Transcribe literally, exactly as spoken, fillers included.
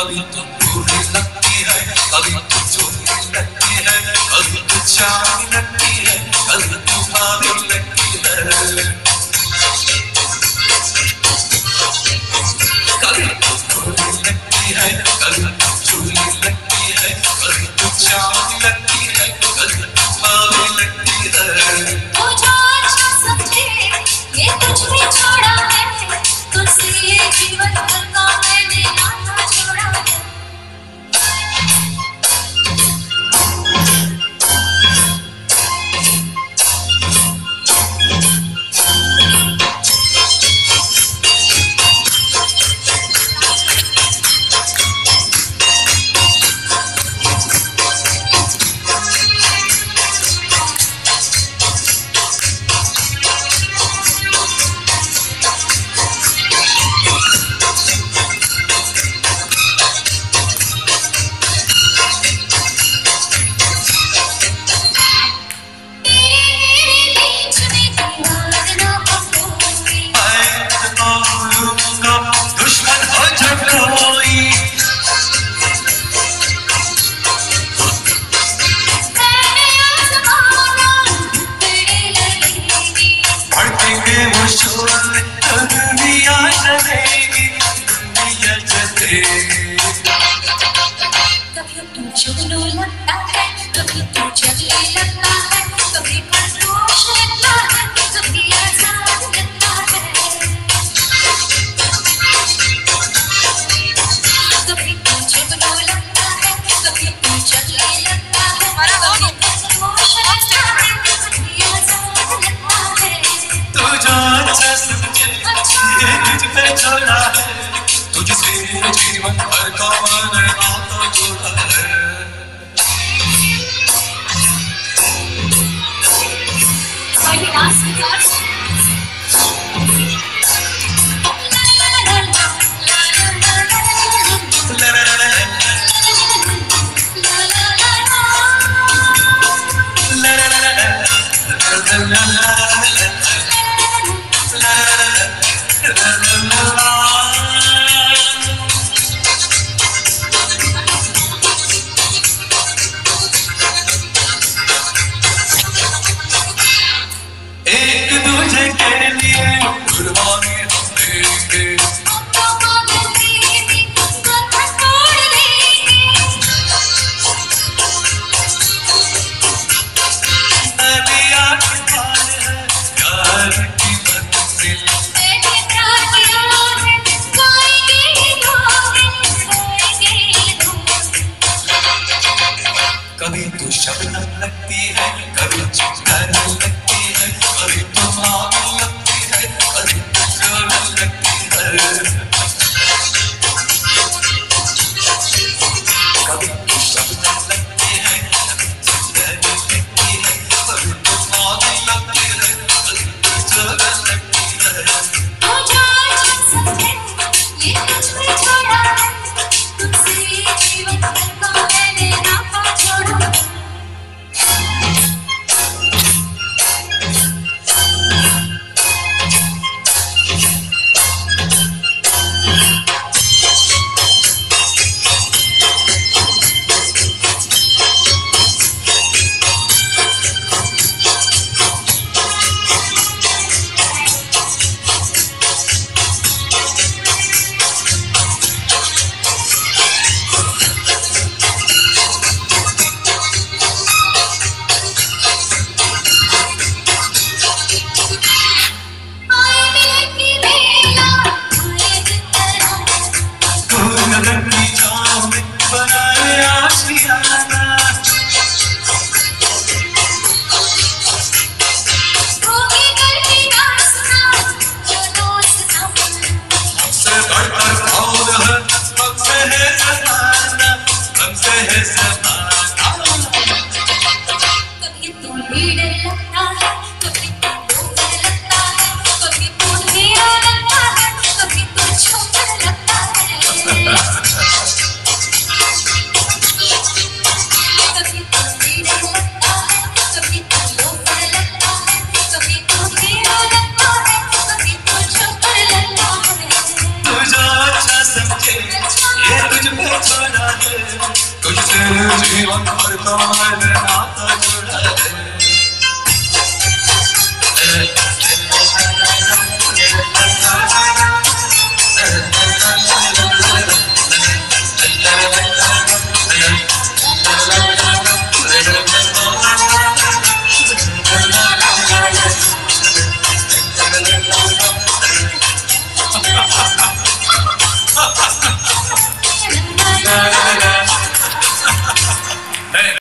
कभी तो बुरी लगती है, कभी तो चोरी लगती है, कभी तो चांदी लगती है, कभी तो भाभी लगती है। कभी तो बुरी लगती है, कभी तो चोरी लगती है, कभी तो चांदी लगती है, कभी तो भाभी लगती है। मुझे अच्छा समझे ये कुछ भी छोड़ा है, तुझसे ये जीवन भर का मैंने नाता जोड़ा है। कभी तू जुगनू लगता है, कभी तू चली लगता है, कभी खरगोश लगता है, कभी आजाद लगता है। कभी तू जुगनू लगता है, कभी तू चली लगता है, कभी खरगोश लगता है, कभी आजाद लगता है। तू जो अच्छा समझे ये तुझ पे छोड़ा है, तुझसे जीवन भर का मैंने नाता जोड़ा है। जीवन भर का मैंने